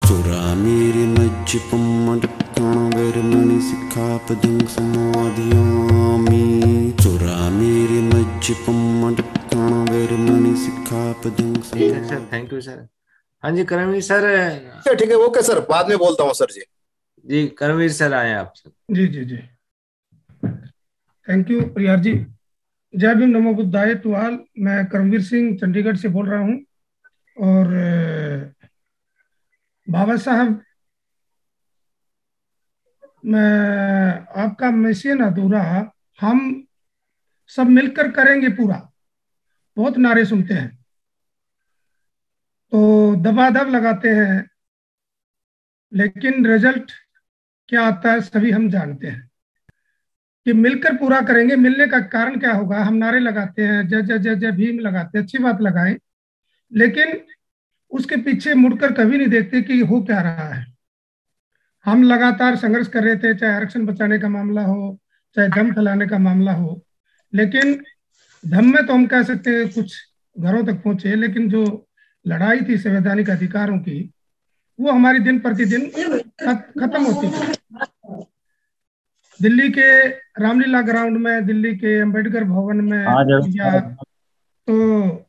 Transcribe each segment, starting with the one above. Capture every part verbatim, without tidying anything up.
चोरा मेरे मज्ज पम्मडक्कण वेरमणि सिक्खापदं समाधियामि। चोरा मेरे मज्ज पम्मडक्कण वेरमणि सिक्खापदं समाधियामि। Sir thank you sir. हाँ जी करमवीर सर। ठीक है ओके सर, बाद में बोलता हूँ सर जी। जी करमवीर सर आए आप सर। जी जी जी थैंक यू प्रियार जी। जय भीम नमो बुद्धाय टू ऑल। मैं करमवीर सिंह चंडीगढ़ से बोल रहा हूँ। और बाबा साहब, मैं आपका मिशन अधूरा हम सब मिलकर करेंगे पूरा, बहुत नारे सुनते हैं तो दबादब लगाते हैं, लेकिन रिजल्ट क्या आता है सभी हम जानते हैं कि मिलकर पूरा करेंगे। मिलने का कारण क्या होगा? हम नारे लगाते हैं, जय जय जय जय भीम लगाते हैं, अच्छी बात लगाएं, लेकिन उसके पीछे मुड़कर कभी नहीं देखते कि हो क्या रहा है। हम लगातार संघर्ष कर रहे थे, चाहे आरक्षण बचाने का मामला हो, चाहे दम फैलाने का मामला हो, लेकिन धम में तो हम कह सकते हैं कुछ घरों तक पहुंचे, लेकिन जो लड़ाई थी संवैधानिक अधिकारों की, वो हमारी दिन प्रतिदिन खत्म होती थी। दिल्ली के रामलीला ग्राउंड में, दिल्ली के अंबेडकर भवन में, या तो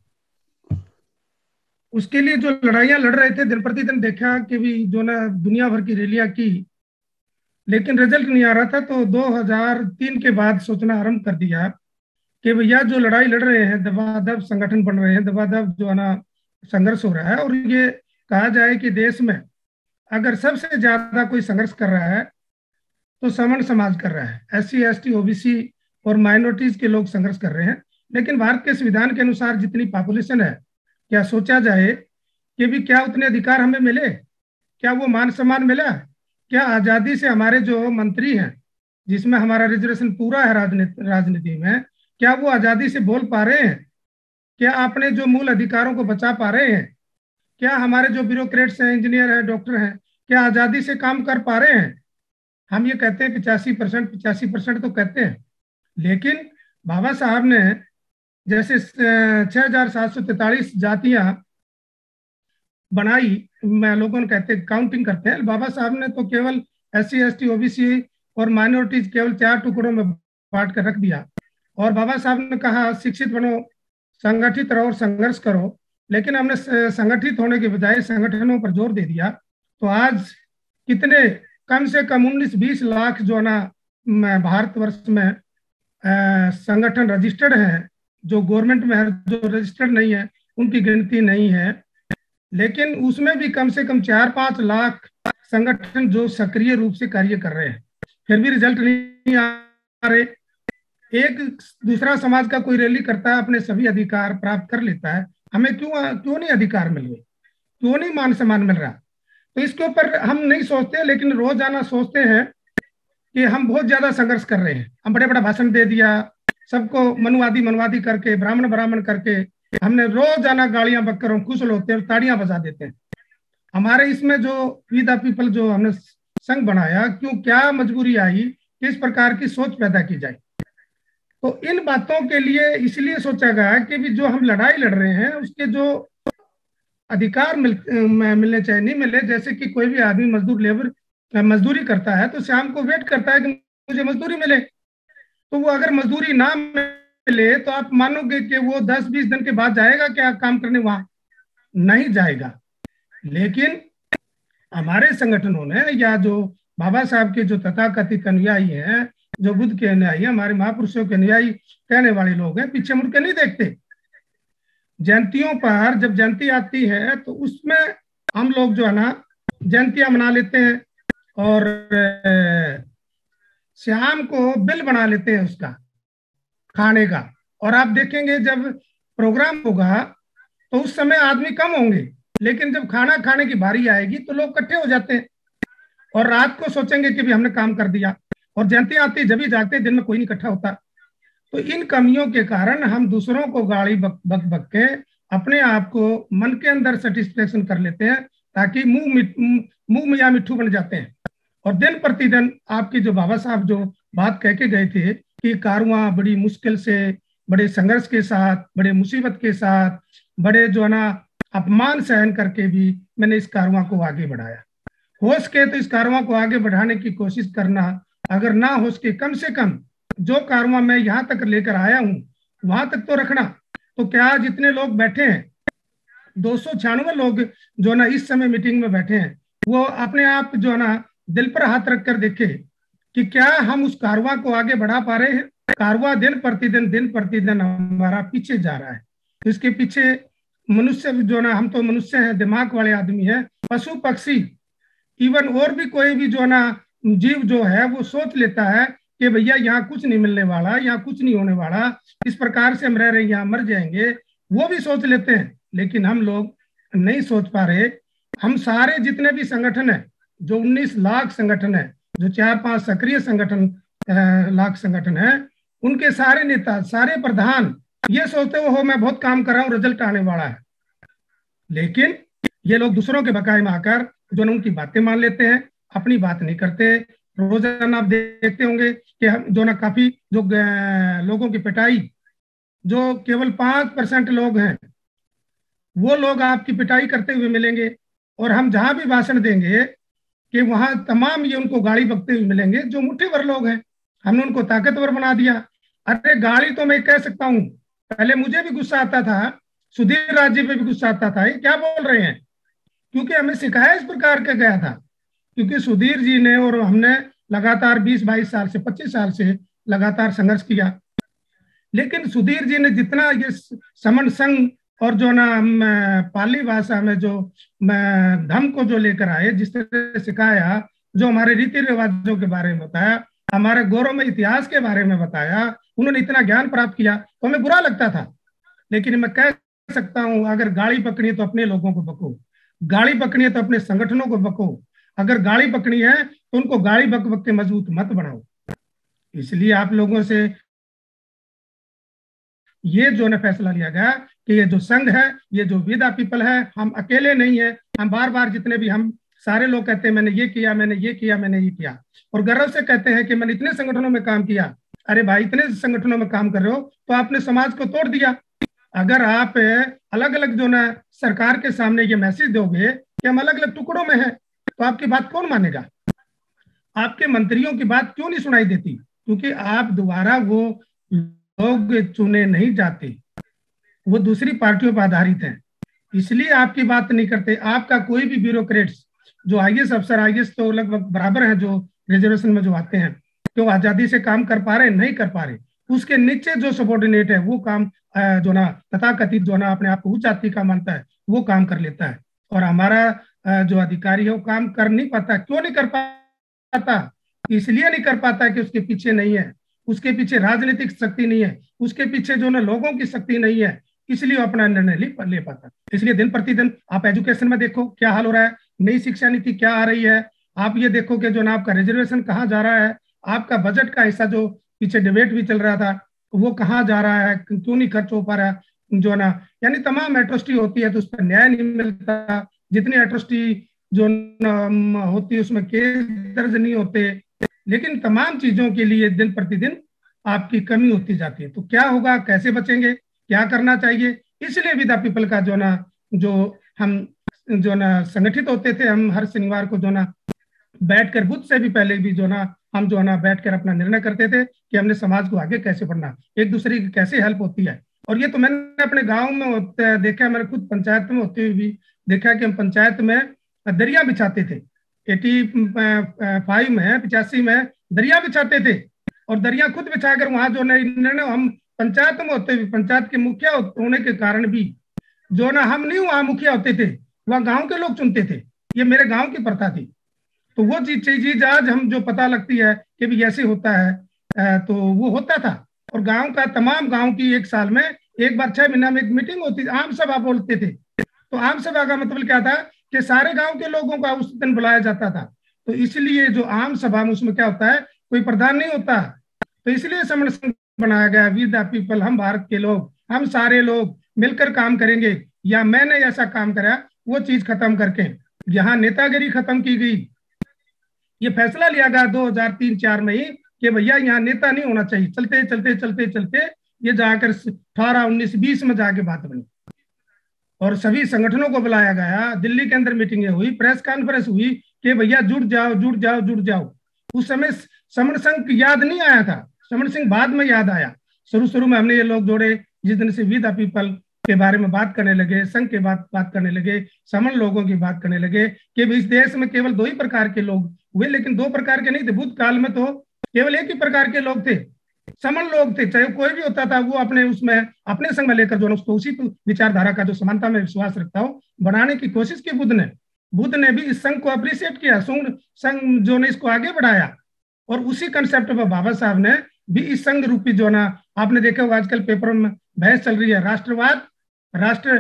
उसके लिए जो लड़ाइयां लड़ रहे थे, दिन प्रतिदिन देखा कि भी जो ना दुनिया भर की रैलियां की, लेकिन रिजल्ट नहीं आ रहा था। तो दो हज़ार तीन के बाद सोचना आरंभ कर दिया कि भैया जो लड़ाई लड़ रहे हैं, दबादब संगठन बन रहे हैं, दबादब जो है ना संघर्ष हो रहा है, और ये कहा जाए कि देश में अगर सबसे ज्यादा कोई संघर्ष कर रहा है तो समण समाज कर रहा है। S C S T OBC और माइनॉरिटीज के लोग संघर्ष कर रहे हैं। लेकिन भारत के संविधान के अनुसार जितनी पॉपुलेशन है, क्या सोचा जाए कि भी क्या उतने अधिकार हमें मिले? क्या वो मान सम्मान मिला? क्या आजादी से हमारे जो मंत्री हैं, जिसमें हमारा रिजर्वेशन पूरा है राजनीति राजनीति में, क्या वो आजादी से बोल पा रहे हैं? क्या अपने जो मूल अधिकारों को बचा पा रहे हैं? क्या हमारे जो ब्यूरोक्रेट्स हैं, इंजीनियर हैं, डॉक्टर हैं, क्या आजादी से काम कर पा रहे हैं? हम ये कहते हैं पिचासी परसेंट पिचासी परसेंट तो कहते हैं, लेकिन बाबा साहब ने जैसे छह हजार सात सौ तैतालीस जातियां बनाई, मैं लोगों ने कहते हैं काउंटिंग करते हैं, बाबा साहब ने तो केवल S C S T OBC और माइनॉरिटीज केवल चार टुकड़ों में बांट कर रख दिया। और बाबा साहब ने कहा शिक्षित बनो, संगठित रहो और संघर्ष करो, लेकिन हमने संगठित होने के बजाय संगठनों पर जोर दे दिया। तो आज कितने कम से कम उन्नीस बीस लाख जो ना भारतवर्ष में संगठन रजिस्टर्ड हैं, जो गवर्नमेंट में है, जो रजिस्टर्ड नहीं है उनकी गिनती नहीं है, लेकिन उसमें भी कम से कम चार पांच लाख संगठन जो सक्रिय रूप से कार्य कर रहे हैं, फिर भी रिजल्ट नहीं आ रहे। एक दूसरा समाज का कोई रैली करता है, अपने सभी अधिकार प्राप्त कर लेता है, हमें क्यों क्यों नहीं अधिकार मिल रहे, क्यों नहीं मान सम्मान मिल रहा? तो इसके ऊपर हम नहीं सोचते, लेकिन रोजाना सोचते हैं कि हम बहुत ज्यादा संघर्ष कर रहे हैं। हम बड़े बड़ा भाषण दे दिया, सबको मनुवादी मनवादी करके, ब्राह्मण ब्राह्मण करके, हमने रोजाना गालियां बककर हम खुश होते हैं, ताड़ियां बजा देते हैं। हमारे इसमें जो वी द पीपल जो हमने संघ बनाया, क्यों क्या मजबूरी आई, किस प्रकार की सोच पैदा की जाए? तो इन बातों के लिए इसलिए सोचा गया कि भी जो हम लड़ाई लड़ रहे हैं उसके जो अधिकार मिल, मिलने चाहिए, नहीं मिले। जैसे कि कोई भी आदमी मजदूर लेबर मजदूरी करता है तो शाम को वेट करता है कि मुझे मजदूरी मिले, तो वो अगर मजदूरी ना मिले तो आप मानोगे कि वो दस बीस दिन के बाद जाएगा क्या काम करने? वहां नहीं जाएगा। लेकिन हमारे संगठनों ने, या जो बाबा साहब के जो तथाकथित अनुयायी हैं, जो बुद्ध के अनुयायी, हमारे महापुरुषों के अनुयायी कहने वाले लोग हैं, पीछे मुड़ के नहीं देखते। जयंतियों पर जब जयंती आती है तो उसमें हम लोग जो है ना जयंतियां मना लेते हैं और शाम को बिल बना लेते हैं उसका खाने का। और आप देखेंगे जब प्रोग्राम होगा तो उस समय आदमी कम होंगे, लेकिन जब खाना खाने की बारी आएगी तो लोग इकट्ठे हो जाते हैं और रात को सोचेंगे कि भी हमने काम कर दिया। और जयंती आती जब ही जागते, दिन में कोई नहीं इकट्ठा होता। तो इन कमियों के कारण हम दूसरों को गाली बक बक बक के अपने आप को मन के अंदर सेटिस्फेक्शन कर लेते हैं, ताकि मुंह मुंह में या मिट्ठू बन जाते हैं। और दिन प्रतिदिन आपकी जो बाबा साहब जो बात कह के गए थे कि कारवां बड़ी मुश्किल से, बड़े संघर्ष के साथ, बड़े मुसीबत के साथ, बड़े जो है ना अपमान सहन करके भी मैंने इस कारवां को आगे बढ़ाया। हो सके तो इस कारवां को आगे बढ़ाने की कोशिश करना, अगर ना हो सके कम से कम जो कारवां मैं यहाँ तक लेकर आया हूँ वहां तक तो रखना। तो क्या जितने लोग बैठे हैं, दो सौ छियानवे लोग जो ना इस समय मीटिंग में बैठे हैं, वो अपने आप जो ना दिल पर हाथ रख कर देखे कि क्या हम उस कारवां को आगे बढ़ा पा रहे हैं। कारवां दिन प्रतिदिन दिन प्रतिदिन हमारा पीछे जा रहा है। तो इसके पीछे मनुष्य जो ना, हम तो मनुष्य हैं, दिमाग वाले आदमी हैं, पशु पक्षी इवन और भी कोई भी जो ना जीव जो है वो सोच लेता है कि भैया यहाँ कुछ नहीं मिलने वाला, यहाँ कुछ नहीं होने वाला, इस प्रकार से हम रह रहे हैं, यहाँ मर जाएंगे, वो भी सोच लेते हैं। लेकिन हम लोग नहीं सोच पा रहे। हम सारे जितने भी संगठन है, जो उन्नीस लाख संगठन है, जो चार पांच सक्रिय संगठन लाख संगठन है, उनके सारे नेता, सारे प्रधान ये सोचते हो मैं बहुत काम कर रहा हूँ, रिजल्ट आने वाला है। लेकिन ये लोग दूसरों के बकाए में आकर जो उनकी बातें मान लेते हैं, अपनी बात नहीं करते। रोजाना आप देखते होंगे कि हम जो ना काफी जो लोगों की पिटाई, जो केवल पांच परसेंट लोग हैं वो लोग आपकी पिटाई करते हुए मिलेंगे, और हम जहां भी भाषण देंगे कि वहां तमाम ये उनको गाली बकते हुए मिलेंगे जो मुट्ठी भर लोग हैं। हमने उनको ताकतवर बना दिया। अरे गाली तो मैं कह सकता हूँ, पहले मुझे भी गुस्सा आता था, सुधीर राज जी पे भी गुस्सा आता था, ये क्या बोल रहे हैं, क्योंकि हमें सिखाया इस प्रकार का गया था। क्योंकि सुधीर जी ने और हमने लगातार बीस बाईस साल से पच्चीस साल से लगातार संघर्ष किया। लेकिन सुधीर जी ने जितना ये समन संघ और जो ना पाली भाषा में जो धम को जो लेकर आए, जिस तरह सिखाया, जो हमारे रीति रिवाजों के बारे में बताया, हमारे गौरव में इतिहास के बारे में बताया, उन्होंने इतना ज्ञान प्राप्त किया तो हमें बुरा लगता था। लेकिन मैं कह सकता हूं, अगर गाली पकड़ी है तो अपने लोगों को बको, गाली पकड़ी है तो अपने संगठनों को बको, अगर गाली पकड़ी है तो उनको गाली बक बक के मजबूत मत बनाओ। इसलिए आप लोगों से ये जो ना फैसला लिया गया कि ये जो संघ है, ये जो वी द पीपल है, हम अकेले नहीं है। हम बार बार जितने भी हम सारे लोग कहते हैं मैंने ये किया, मैंने ये किया, मैंने ये किया, और गर्व से कहते हैं कि मैंने इतने संगठनों में काम किया। अरे भाई, इतने संगठनों में काम कर रहे हो तो आपने समाज को तोड़ दिया। अगर आप अलग अलग जो ना सरकार के सामने ये मैसेज दोगे कि हम अलग अलग टुकड़ों में हैं, तो आपकी बात कौन मानेगा? आपके मंत्रियों की बात क्यों नहीं सुनाई देती? क्योंकि आप दोबारा वो लोग चुने नहीं जाते, वो दूसरी पार्टियों पर आधारित हैं, इसलिए आपकी बात नहीं करते। आपका कोई भी ब्यूरोक्रेट्स, जो आईएएस अफसर, आईएएस तो लगभग बराबर हैं जो रिजर्वेशन में जो आते हैं, तो आजादी से काम कर पा रहे नहीं कर पा रहे, उसके नीचे जो सबॉर्डिनेट है वो काम जो ना तथाकथित जो ना अपने आप को उच्च जाति का मानता है वो काम कर लेता है, और हमारा जो अधिकारी है वो काम कर नहीं पाता। क्यों नहीं कर पाता? इसलिए नहीं कर पाता कि उसके पीछे नहीं है, उसके पीछे राजनीतिक शक्ति नहीं है, उसके पीछे जो ना लोगों की शक्ति नहीं है, इसलिए वो अपना निर्णय ले पाता। इसलिए दिन प्रतिदिन आप एजुकेशन में देखो क्या हाल हो रहा है, नई शिक्षा नीति क्या आ रही है, आप ये देखो कि जो ना आपका रिजर्वेशन कहाँ जा रहा है, आपका बजट का हिस्सा जो पीछे डिबेट भी चल रहा था वो कहाँ जा रहा है, क्यों नहीं खर्च हो पा रहा है, जो ना यानी तमाम एट्रोसिटी होती है तो उस पर न्याय नहीं मिलता। जितनी एट्रोसिटी जो होती है उसमें केस दर्ज नहीं होते, लेकिन तमाम चीजों के लिए दिन प्रतिदिन आपकी कमी होती जाती है। तो क्या होगा, कैसे बचेंगे, क्या करना चाहिए? इसलिए वी द पीपल का जो ना जो हम जो ना संगठित होते थे, हम हर शनिवार को जो ना बैठकर, बुध से भी पहले भी जो ना हम जो ना बैठकर अपना निर्णय करते थे कि हमने समाज को आगे कैसे बढ़ना, एक दूसरे की कैसे हेल्प होती है। और ये तो मैंने अपने गांव में होते देखा, मैंने खुद पंचायत में होते हुए भी देखा कि हम पंचायत में दरिया बिछाते थे। एटी फाइव में पिचासी में दरिया बिछाते थे, और दरिया खुद बिछाकर वहां जो निर्णय हम पंचायत में होते हुए, पंचायत के मुखिया होने के कारण भी जो ना हम नहीं वहां मुखिया होते थे, वहां गांव के लोग चुनते थे। ये मेरे गांव की प्रथा थी। तो वो चीज चीज आज हम जो पता लगती है कि भी ऐसे होता है, तो वो होता था। और गांव का तमाम गांव की एक साल में एक बार छह महीना में एक मीटिंग होती, आम सभा बोलते थे। तो आम सभा का मतलब क्या था कि सारे गांव के लोगों को उस दिन बुलाया जाता था। तो इसलिए जो आम सभा में उसमें क्या होता है, कोई प्रधान नहीं होता, तो इसलिए समण संघ बनाया गया, वी द पीपल, हम भारत के लोग, हम सारे लोग मिलकर काम करेंगे, या मैंने ऐसा काम करा वो चीज खत्म करके यहाँ नेतागिरी खत्म की गई। ये फैसला लिया गया दो हज़ार तीन चार में ही कि भैया यहाँ नेता नहीं होना चाहिए। चलते चलते चलते चलते ये जाकर अठारह उन्नीस बीस में जाके बात बनी, और सभी संगठनों को बुलाया गया, दिल्ली के अंदर मीटिंगें हुई, प्रेस कॉन्फ्रेंस हुई कि भैया जुड़ जाओ जुड़ जाओ जुड़ जाओ। उस समय समण संघ याद नहीं आया था, समण सिंह बाद में याद आया। शुरू शुरू में हमने ये लोग जोड़े, जिस दिन से वी द पीपल के बारे में बात करने लगे, संघ के बात बात करने लगे, समण लोगों की बात करने लगे कि इस देश में केवल दो ही प्रकार के लोग हुए, लेकिन दो प्रकार के नहीं थे। भूतकाल में तो केवल एक ही प्रकार के लोग थे, समण लोग थे। चाहे कोई भी होता था वो अपने उसमें अपने संग में लेकर जो है उसको उसी विचारधारा का जो समानता में विश्वास रखता हो बनाने की कोशिश की बुद्ध ने। बुद्ध ने भी इस संघ को अप्रिशिएट किया, संघ जो ने इसको आगे बढ़ाया, और उसी कंसेप्ट पर बाबा साहब ने भी इस संघ रूपी जो ना, आपने देखा होगा आजकल पेपर में बहस चल रही है, राष्ट्रवाद, राष्ट्र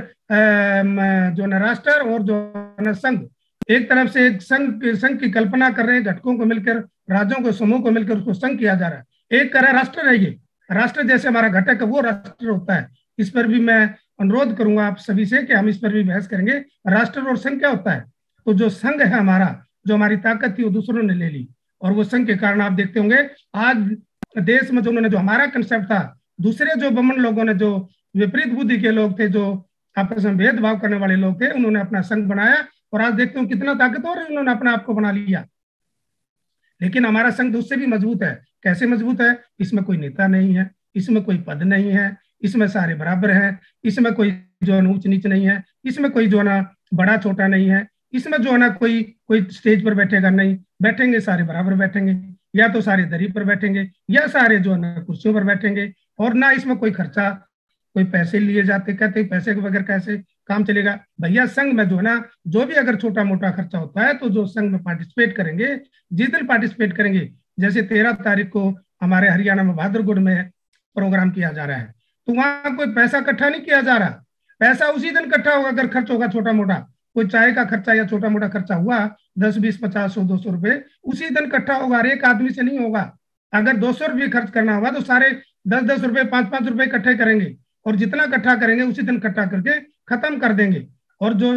जो ना राष्ट्र और जो ना संघ। एक तरफ से एक संघ संघ की कल्पना कर रहे हैं, घटकों को मिलकर, राज्यों को, समूह को मिलकर उसको संघ किया जा रहा है। एक कह रहा है राष्ट्र रहेगी, राष्ट्र जैसे हमारा घटक है वो राष्ट्र होता है। इस पर भी मैं अनुरोध करूंगा आप सभी से कि हम इस पर भी बहस करेंगे, राष्ट्र और संघ क्या होता है। तो जो संघ है हमारा, जो हमारी ताकत थी वो दूसरों ने ले ली, और वो संघ के कारण आप देखते होंगे आज देश में जो उन्होंने जो हमारा कंसेप्ट था, दूसरे जो बमन लोगों ने, जो विपरीत बुद्धि के लोग थे, जो आपस में भेदभाव करने वाले लोग थे, उन्होंने अपना संघ बनाया, और आज देखते हो कितना ताकतवर है, उन्होंने अपने आप को बना लिया। लेकिन हमारा संघ उससे भी मजबूत है। कैसे मजबूत है? इसमें कोई नेता नहीं है, इसमें कोई पद नहीं है, इसमें सारे बराबर हैं, इसमें कोई जो है ऊंच नीच नहीं है, इसमें कोई जो है ना बड़ा छोटा नहीं है, इसमें जो है ना कोई कोई स्टेज पर बैठेगा नहीं, बैठेंगे सारे बराबर बैठेंगे, या तो सारे दरी पर बैठेंगे या सारे जो है ना कुर्सियों पर बैठेंगे, और ना इसमें कोई खर्चा, कोई पैसे लिए जाते, कहते पैसे के बगैर कैसे काम चलेगा। भैया संघ में जो है ना जो भी अगर छोटा मोटा खर्चा होता है तो जो संघ में पार्टिसिपेट करेंगे, जिस दिन पार्टिसिपेट करेंगे, जैसे तेरह तारीख को हमारे हरियाणा में बहादुरगढ़ में प्रोग्राम किया जा रहा है, तो वहां कोई पैसा इकट्ठा नहीं किया जा रहा, पैसा उसी दिन इकट्ठा होगा अगर खर्च होगा छोटा मोटा। कोई चाय का खर्चा या छोटा मोटा खर्चा हुआ दस बीस पचास सौ दो सौ रुपए, उसी दिन इकट्ठा होगा, हर एक आदमी से नहीं होगा। अगर दो सौ रुपये खर्च करना होगा तो सारे दस दस रुपए पांच पांच रुपए इकट्ठे करेंगे, और जितना इकट्ठा करेंगे उसी दिन इकट्ठा करके खत्म कर देंगे। और जो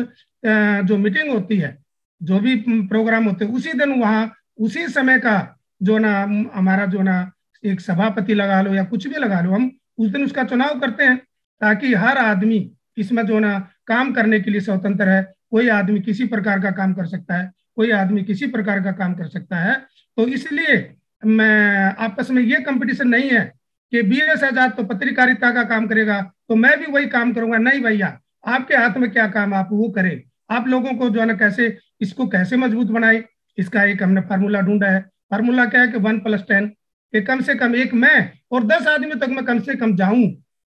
जो मीटिंग होती है, जो भी प्रोग्राम होते हैं, उसी दिन वहां उसी समय का जो ना हमारा जो ना एक सभापति लगा लो या कुछ भी लगा लो, हम उस दिन उसका चुनाव करते हैं, ताकि हर आदमी इसमें जो ना काम करने के लिए स्वतंत्र है। कोई आदमी किसी प्रकार का काम कर सकता है, कोई आदमी किसी प्रकार का काम कर सकता है। तो इसलिए मैं आपस में ये कंपटीशन नहीं है कि बी एस आजाद तो पत्रकारिता का काम करेगा तो मैं भी वही काम करूंगा। नहीं भैया, आपके हाथ में क्या काम आप वो करें। आप लोगों को जो है ना कैसे इसको कैसे मजबूत बनाए, इसका एक हमने फार्मूला ढूंढा है। फार्मूला क्या है कि वन प्लस टेन, कि कम से कम एक मैं और दस आदमी तक मैं कम से कम जाऊं।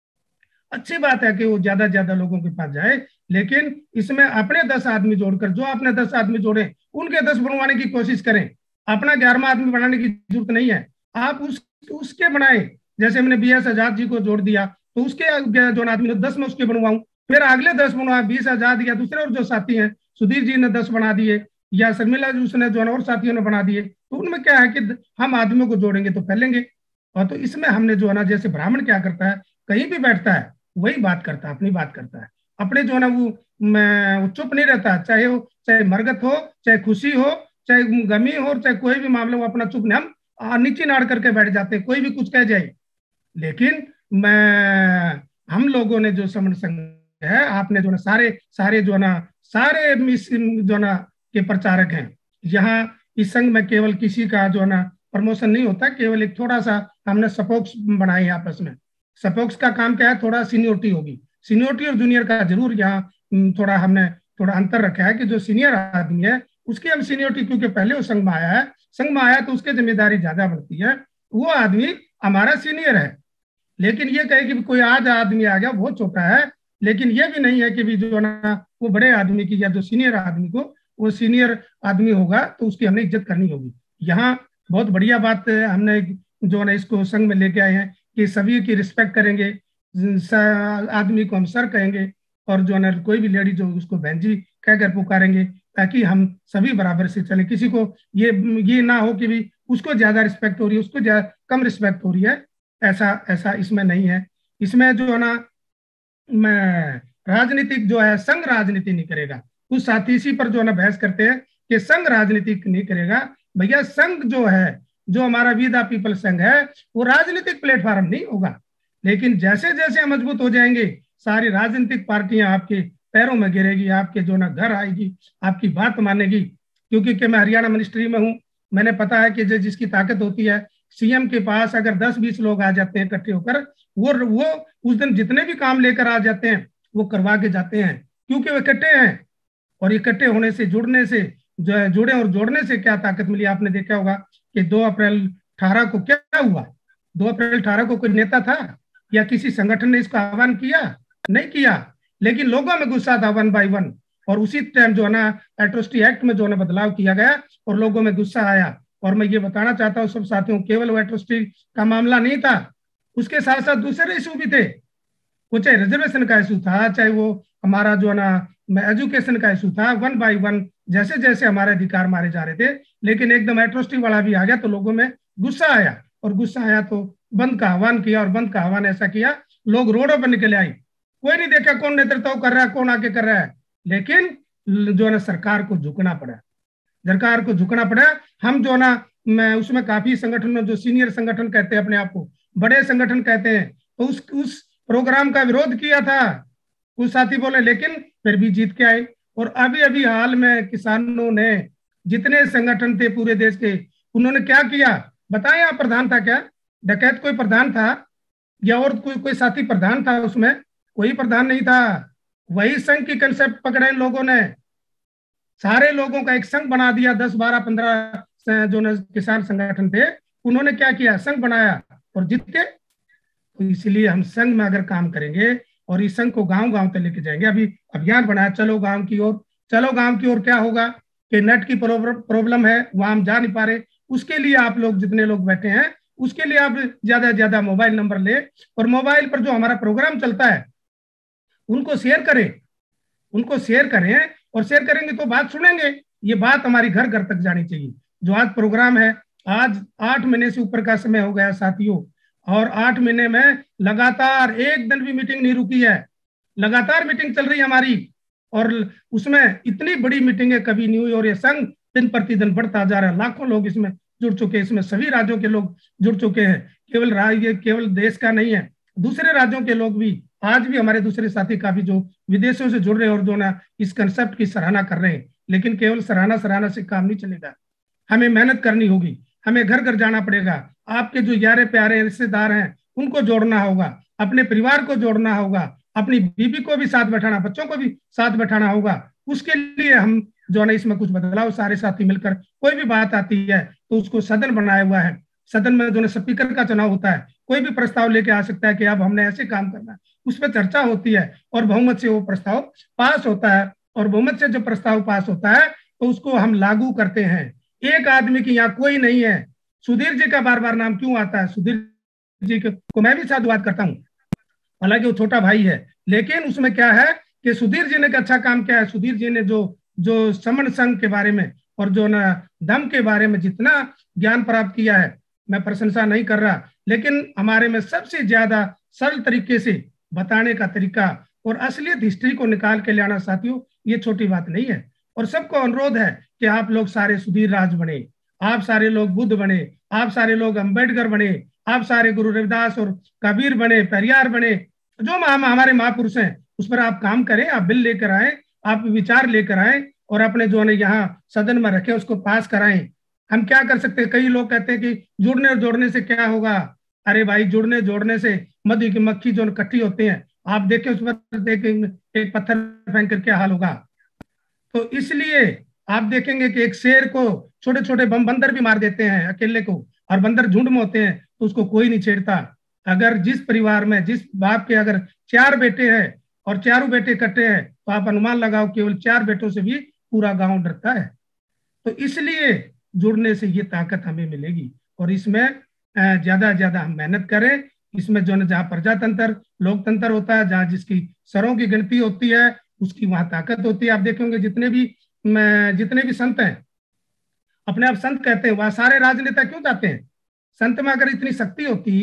अच्छी बात है कि वो ज्यादा ज्यादा लोगों के पास जाए, लेकिन इसमें अपने दस आदमी जोड़कर, जो आपने दस आदमी जोड़े उनके दस बनवाने की कोशिश करें। अपना ग्यारहवां आदमी बनाने की जरूरत नहीं है, आप उस उसके बनाए। जैसे हमने बी एस आजाद जी को जोड़ दिया तो उसके जो आदमी दस में उसके बनवाऊं, फिर अगले दस बनवा, बीस आजाद या दूसरे और जो साथी हैं, सुधीर जी ने दस बना दिए या शर्मिला जी उसने जो और साथियों ने बना दिए, तो उनमें क्या है कि हम आदमियों को जोड़ेंगे तो फैलेंगे। और तो इसमें हमने जो है ना, जैसे ब्राह्मण क्या करता है, कहीं भी बैठता है वही बात करता है, अपनी बात करता है, अपने जो है ना वो मैं चुप नहीं रहता, चाहे वो चाहे मरगत हो, चाहे खुशी हो, चाहे गमी हो, चाहे कोई भी मामला हो, अपना चुप नहीं, हम नीचे नाड़ करके बैठ जाते हैं, कोई भी कुछ कह जाए। लेकिन मैं हम लोगों ने जो समण संघ है, आपने जो ना सारे सारे जो ना सारे जो ना के प्रचारक हैं। यहाँ इस संघ में केवल किसी का जो ना प्रमोशन नहीं होता, केवल एक थोड़ा सा हमने सपोक्स बनाए आपस में। सपोक्स का काम क्या है, थोड़ा सीनियोरिटी होगी, सीनियोरिटी और जूनियर का जरूर यहाँ थोड़ा हमने थोड़ा अंतर रखा है कि जो सीनियर आदमी है उसकी हम सीनियोरिटी, क्योंकि पहले वो संघ में आया है, संघ में आया तो उसकी जिम्मेदारी ज्यादा बढ़ती है, वो आदमी हमारा सीनियर है। लेकिन ये कहे कि कोई आज आदमी आ गया वो छोटा है, लेकिन ये भी नहीं है कि भी जो ना वो बड़े आदमी की या जो सीनियर आदमी को वो सीनियर आदमी होगा तो उसकी हमने इज्जत करनी होगी। यहाँ बहुत बढ़िया बात हमने जो ना इसको संघ में लेके आए हैं कि सभी की रिस्पेक्ट करेंगे, आदमी को हम सर कहेंगे, और जो ना कोई भी लेडी जो उसको बहन जी कहकर पुकारेंगे, ताकि हम सभी बराबर से चले। किसी को ये ये ना हो कि भी उसको ज्यादा रिस्पेक्ट हो रही है, उसको ज्यादा कम रिस्पेक्ट हो रही है, ऐसा ऐसा इसमें नहीं है। इसमें जो है ना मैं राजनीतिक जो है, संघ राजनीति नहीं करेगा। कुछ साथी इसी पर जो है ना बहस करते हैं कि संघ राजनीति नहीं करेगा। भैया संघ जो है, जो हमारा वी द पीपल संघ है, वो राजनीतिक प्लेटफॉर्म नहीं होगा, लेकिन जैसे जैसे हम मजबूत हो जाएंगे, सारी राजनीतिक पार्टियां आपके पैरों में गिरेगी, आपके जो ना घर आएगी, आपकी बात मानेगी। क्योंकि कि मैं हरियाणा मिनिस्ट्री में हूँ, मैंने पता है कि जो जिसकी ताकत होती है, सीएम के पास अगर दस बीस लोग आ जाते हैं इकट्ठे होकर, वो वो उस दिन जितने भी काम लेकर आ जाते हैं वो करवा के जाते हैं, क्योंकि वो इकट्ठे हैं। और इकट्ठे होने से, जुड़ने से, जो है जुड़े और जोड़ने से क्या ताकत मिली, आपने देखा होगा कि दो अप्रैल अठारह को क्या हुआ। दो अप्रैल अठारह को कोई नेता था या किसी संगठन ने इसको आह्वान किया? नहीं किया, लेकिन लोगों में गुस्सा था वन बाय वन। और उसी टाइम जो है ना एट्रोसिटी एक्ट में जो है बदलाव किया गया और लोगों में गुस्सा आया। और मैं ये बताना चाहता हूँ सब साथियों, केवल वो एट्रोसिटी का मामला नहीं था, उसके साथ साथ दूसरे इशू भी थे। वो चाहे रिजर्वेशन का इशू था, चाहे वो हमारा जो है ना एजुकेशन का इशू था, वन बाय वन जैसे जैसे हमारे अधिकार मारे जा रहे थे, लेकिन एकदम एट्रोसिटी वाला भी आ गया तो लोगों में गुस्सा आया। और गुस्सा आया तो बंद का आह्वान किया, और बंद का आह्वान ऐसा किया, लोग रोडों पर निकले आए। कोई नहीं देखा कौन नेतृत्व कर रहा है, कौन आगे कर रहा है, लेकिन जो है ना सरकार को झुकना पड़ा, सरकार को झुकना पड़ा। हम जो ना मैं उसमें काफी संगठनों, जो सीनियर संगठन कहते हैं अपने आप को, बड़े संगठन कहते हैं, तो उस उस प्रोग्राम का विरोध किया था, कुछ साथी बोले, लेकिन फिर भी जीत के आए। और अभी अभी हाल में किसानों ने, जितने संगठन थे पूरे देश के, उन्होंने क्या किया बताएं आप? प्रधान था क्या? डकैत कोई प्रधान था या और कोई कोई साथी प्रधान था? उसमें कोई प्रधान नहीं था। वही संघ की कंसेप्ट पकड़े इन लोगों ने, सारे लोगों का एक संघ बना दिया। दस बारह पंद्रह जो न किसान संगठन थे, उन्होंने क्या किया, संघ बनाया और जीत के। तो इसलिए हम संघ में अगर काम करेंगे और इस संघ को गांव गांव तक लेके जाएंगे। अभी अभियान बनाया चलो गांव की ओर, चलो गांव की ओर। क्या होगा कि नेट की प्रॉब्लम है, वहां हम जा नहीं पा रहे, उसके लिए आप लोग जितने लोग बैठे हैं, उसके लिए आप ज्यादा से ज्यादा मोबाइल नंबर ले, और मोबाइल पर जो हमारा प्रोग्राम चलता है उनको शेयर करें, उनको शेयर करें। और शेयर करेंगे तो बात सुनेंगे, ये बात हमारी घर घर तक जानी चाहिए। जो आज प्रोग्राम है, आज आठ महीने से ऊपर का समय हो गया साथियों, और आठ महीने में लगातार एक दिन भी मीटिंग नहीं रुकी है, लगातार मीटिंग चल रही है हमारी। और उसमें इतनी बड़ी मीटिंग है कभी नहीं हुई, और ये संघ दिन प्रतिदिन बढ़ता जा रहा है। लाखों लोग इसमें जुड़ चुके हैं, इसमें सभी राज्यों के लोग जुड़ चुके हैं, केवल राज्य केवल देश का नहीं है, दूसरे राज्यों के लोग भी, आज भी हमारे दूसरे साथी काफी जो विदेशों से जुड़ रहे हैं और जो ना इस कंसेप्ट की सराहना कर रहे हैं। लेकिन केवल सराहना सराहना से काम नहीं चलेगा, हमें मेहनत करनी होगी, हमें घर घर जाना पड़ेगा। आपके जो यारे प्यारे रिश्तेदार हैं उनको जोड़ना होगा, अपने परिवार को जोड़ना होगा, अपनी बीबी को भी साथ बैठाना, बच्चों को भी साथ बैठाना होगा। उसके लिए हम जो है इसमें कुछ बदलाव, सारे साथी मिलकर, कोई भी बात आती है तो उसको सदन बनाया हुआ है, सदन में जो है स्पीकर का चुनाव होता है, कोई भी प्रस्ताव लेके आ सकता है कि अब हमने ऐसे काम करना है, उस पर चर्चा होती है और बहुमत से वो प्रस्ताव पास होता है। और बहुमत से जो प्रस्ताव पास होता है तो उसको हम लागू करते हैं। एक आदमी की यहाँ कोई नहीं है। सुधीर जी का बार बार नाम क्यों आता है? सुधीर जी को मैं भी साधुवाद करता हूँ, हालांकि वो छोटा भाई है, लेकिन उसमें क्या है कि सुधीर जी ने अच्छा काम किया है। सुधीर जी ने जो जो समन संघ के बारे में और जो ना दम के बारे में जितना ज्ञान प्राप्त किया है, मैं प्रशंसा नहीं कर रहा, लेकिन हमारे में सबसे ज्यादा सरल तरीके से बताने का तरीका और असलियत हिस्ट्री को निकाल के लाना साथियों, ये छोटी बात नहीं है। और सबको अनुरोध है कि आप लोग सारे सुधीर राज बने, आप सारे लोग बुद्ध बने, आप सारे लोग अंबेडकर बने, आप सारे गुरु रविदास और कबीर बने, पेरियार बने, जो हमारे महापुरुष हैं उस पर आप काम करें। आप बिल लेकर आए, आप विचार लेकर आए और अपने जो है यहाँ सदन में रखे, उसको पास कराएं। हम क्या कर सकते हैं? कई लोग कहते हैं कि जुड़ने और जोड़ने से क्या होगा। अरे भाई, जुड़ने जोड़ने से मधु की मक्खी जो इकट्ठी होते हैं, आप देखें उस पर देखें एक पत्थर फेंक कर क्या हाल होगा। तो इसलिए आप देखेंगे कि एक शेर को छोटे छोटे बम बंदर भी मार देते हैं अकेले को, और बंदर झुंड में होते हैं तो उसको कोई नहीं छेड़ता। अगर जिस परिवार में, जिस बाप के अगर चार बेटे हैं और चारों बेटे इकट्ठे हैं, तो आप अनुमान लगाओ केवल चार बेटों से भी पूरा गांव डरता है। तो इसलिए जुड़ने से ये ताकत हमें मिलेगी, और इसमें ज्यादा ज्यादा हम मेहनत करें। इसमें जो है जहाँ प्रजातंत्र लोकतंत्र होता है, जहाँ जिसकी सरों की गिनती होती है, उसकी वहां ताकत होती है। आप देखेंगे जितने भी जितने भी संत हैं, अपने आप संत कहते हैं, वहां सारे राजनेता क्यों जाते हैं? संत में अगर इतनी शक्ति होती,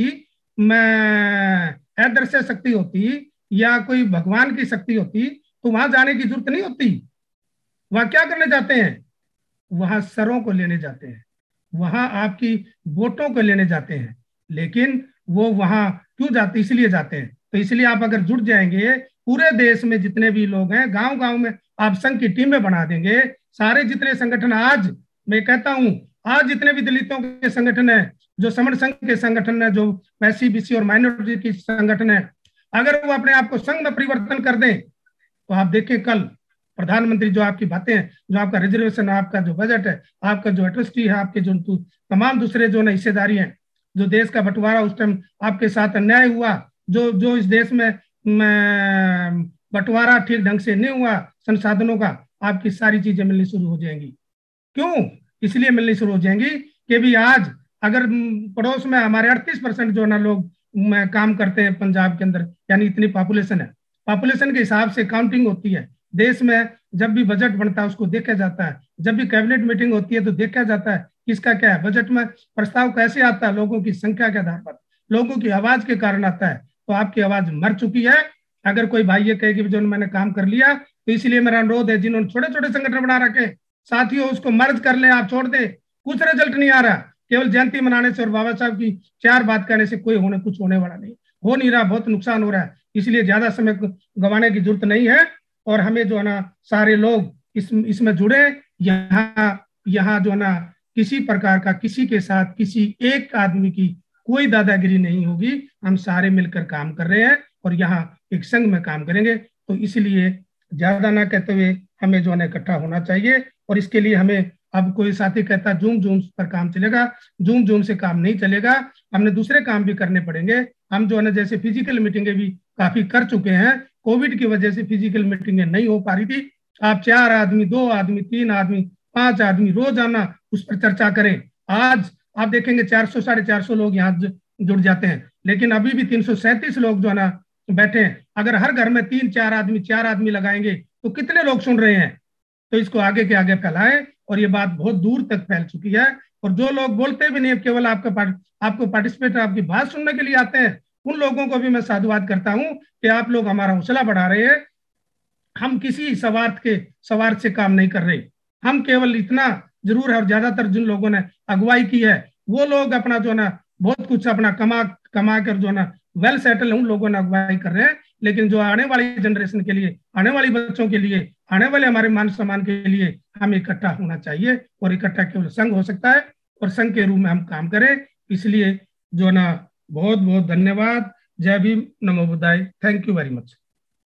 मैं अदृश्य शक्ति होती या कोई भगवान की शक्ति होती, तो वहां जाने की जरूरत नहीं होती। वहां क्या करने जाते हैं? वहां सरों को लेने जाते हैं, वहां आपकी वोटों को लेने जाते हैं। लेकिन वो वहां क्यों जाते? इसलिए जाते हैं। तो इसलिए आप अगर जुड़ जाएंगे पूरे देश में जितने भी लोग हैं, गांव गांव में आप संघ की टीमें बना देंगे। सारे जितने संगठन आज मैं कहता हूं, आज जितने भी दलितों के संगठन है, जो समण संघ के संगठन है, जो एस सी बी सी और माइनॉरिटी के संगठन है, अगर वो अपने आप को संघ में परिवर्तन कर दें तो आप देखें कल प्रधानमंत्री जो आपकी बातें हैं, जो आपका रिजर्वेशन, आपका जो बजट है, आपका जो एट्रॉसिटी है, आपके जो तमाम दूसरे जो ना हिस्सेदारी है, जो देश का बंटवारा उस टाइम आपके साथ अन्याय हुआ, जो जो इस देश में बंटवारा ठीक ढंग से नहीं हुआ संसाधनों का, आपकी सारी चीजें मिलनी शुरू हो जाएंगी। क्यों? इसलिए मिलनी शुरू हो जाएंगी कि भी आज अगर पड़ोस में हमारे अड़तीस परसेंट जो ना लोग काम करते हैं पंजाब के अंदर, यानी इतनी पॉपुलेशन है, पॉपुलेशन के हिसाब से काउंटिंग होती है देश में। जब भी बजट बनता है उसको देखा जाता है, जब भी कैबिनेट मीटिंग होती है तो देखा जाता है किसका क्या है, बजट में प्रस्ताव कैसे आता है, लोगों की संख्या के आधार पर, लोगों की आवाज के कारण आता है। तो आपकी आवाज मर चुकी है। अगर कोई भाई ये कहे कि जो मैंने काम कर लिया, तो इसलिए मेरा अनुरोध है, जिन्होंने छोटे छोटे संगठन बना रखे साथियों, उसको मर्ज कर लें, आप छोड़ दे, कुछ रिजल्ट नहीं आ रहा। केवल जयंती मनाने से और बाबा साहब की चार बात कहने से कोई होने कुछ होने वाला नहीं, हो नहीं रहा, बहुत नुकसान हो रहा है। इसलिए ज्यादा समय गंवाने की जरूरत नहीं है और हमें जो है ना सारे लोग इस इसमें जुड़े। यहाँ यहाँ जो है ना किसी प्रकार का किसी के साथ किसी एक आदमी की कोई दादागिरी नहीं होगी। हम सारे मिलकर काम कर रहे हैं और यहाँ एक संघ में काम करेंगे। तो इसलिए ज्यादा ना कहते हुए हमें जो है ना इकट्ठा होना चाहिए। और इसके लिए हमें, अब कोई साथी कहता जूम जूम पर काम चलेगा, जूम जूम से काम नहीं चलेगा, हमने दूसरे काम भी करने पड़ेंगे। हम जो है ना जैसे फिजिकल मीटिंगें भी काफी कर चुके हैं, कोविड की वजह से फिजिकल मीटिंगें नहीं हो पा रही थी। आप चार आदमी, दो आदमी, तीन आदमी, पांच आदमी रोजाना उस पर चर्चा करें। आज आप देखेंगे चार सौ साढ़े चार सौ लोग यहाँ जुड़ जाते हैं, लेकिन अभी भी तीन सौ सैंतीस लोग जो है ना बैठे हैं। अगर हर घर में तीन चार आदमी चार आदमी लगाएंगे तो कितने लोग सुन रहे हैं? तो इसको आगे के आगे फैलाएं। और ये बात बहुत दूर तक फैल चुकी है। और जो लोग बोलते भी नहीं, केवल आपका पार्ट, आपको पार्टिसिपेट आपकी बात सुनने के लिए आते हैं, उन लोगों को भी मैं साधुवाद करता हूं कि आप लोग हमारा हौसला बढ़ा रहे हैं। हम किसी स्वार्थ के स्वार्थ से काम नहीं कर रहे। हम केवल इतना जरूर है, और ज्यादातर जिन लोगों ने अगुवाई की है वो लोग अपना जो ना बहुत कुछ अपना कमा कमा कर जो ना वेल सेटल उन लोगों ने अगुवाई कर रहे हैं। लेकिन जो आने वाली जनरेशन के लिए, आने वाली बच्चों के लिए, आने वाले हमारे मान सम्मान के लिए हमें इकट्ठा होना चाहिए। और इकट्ठा केवल संघ हो सकता है और संघ के रूप में हम काम करें। इसलिए जो ना बहुत बहुत धन्यवाद। जय भीम, नमो बुद्धाय। Thank you very much.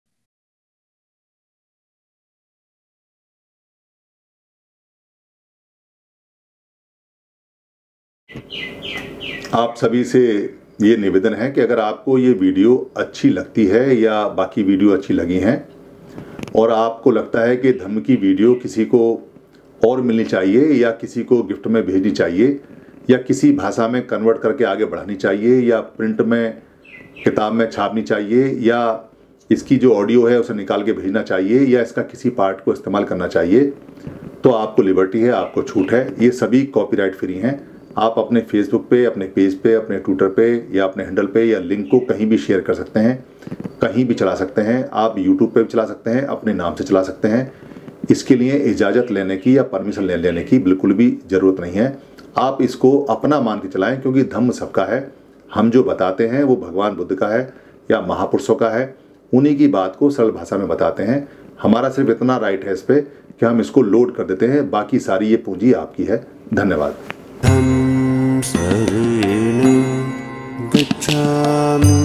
आप सभी से ये निवेदन है कि अगर आपको ये वीडियो अच्छी लगती है या बाकी वीडियो अच्छी लगी हैं और आपको लगता है कि धम्म की वीडियो किसी को और मिलनी चाहिए या किसी को गिफ्ट में भेजनी चाहिए या किसी भाषा में कन्वर्ट करके आगे बढ़ानी चाहिए या प्रिंट में किताब में छापनी चाहिए या इसकी जो ऑडियो है उसे निकाल के भेजना चाहिए या इसका किसी पार्ट को इस्तेमाल करना चाहिए, तो आपको लिबर्टी है, आपको छूट है। ये सभी कॉपीराइट फ्री हैं। आप अपने फेसबुक पे, अपने पेज पे, अपने ट्विटर पे या अपने हैंडल पे या लिंक को कहीं भी शेयर कर सकते हैं, कहीं भी चला सकते हैं। आप यूट्यूब पे भी चला सकते हैं, अपने नाम से चला सकते हैं। इसके लिए इजाज़त लेने की या परमिशन ले लेने की बिल्कुल भी ज़रूरत नहीं है। आप इसको अपना मान के चलाएं, क्योंकि धम्म सबका है। हम जो बताते हैं वो भगवान बुद्ध का है या महापुरुषों का है, उन्हीं की बात को सरल भाषा में बताते हैं। हमारा सिर्फ इतना राइट है इस पर कि हम इसको लोड कर देते हैं, बाकी सारी ये पूंजी आपकी है। धन्यवाद। धम्म शरणं गच्छामि।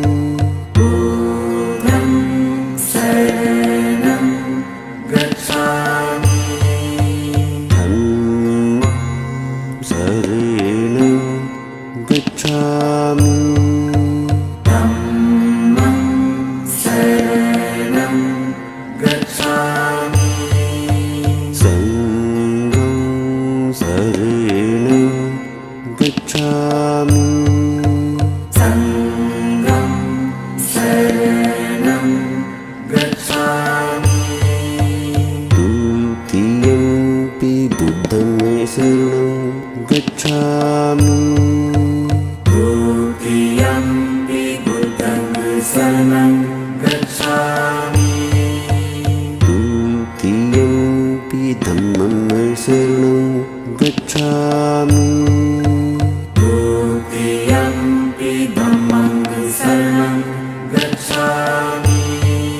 बुद्धं शरणं गच्छामि। धम्मं शरणं गच्छामि। धम्मं शरणं गच्छामि। संघं शरणं गच्छामि। संघं शरणं गच्छामि। द्वितीयंपि बुद्धं शरणं गच्छामि। द्वितीयंपि बुद्धं शरणं गच्छामि। द्वितीयंपि धम्मं शरणं गच्छामि। द्वितीयंपि धम्मं शरणं गच्छामि।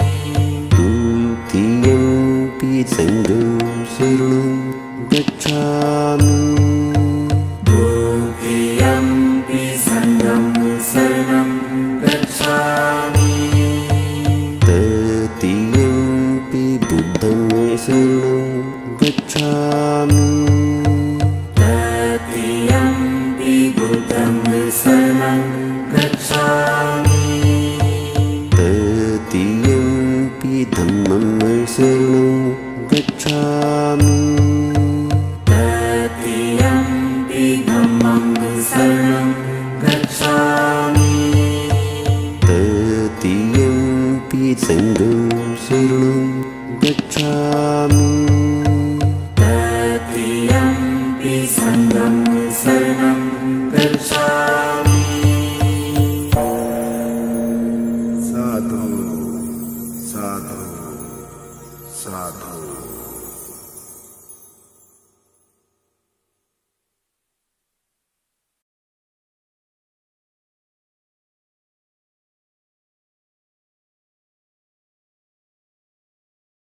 तृतीयम्पि बुद्धं शरणं गच्छामि तृतीयम्पि धम्मं शरणं गच्छामि तृतीयम्पि धम्मं शरणं गच्छामि तृतीयम्पि संघं शरणं गच्छामि तृतीयम्पि संघं शरणं गच्छामि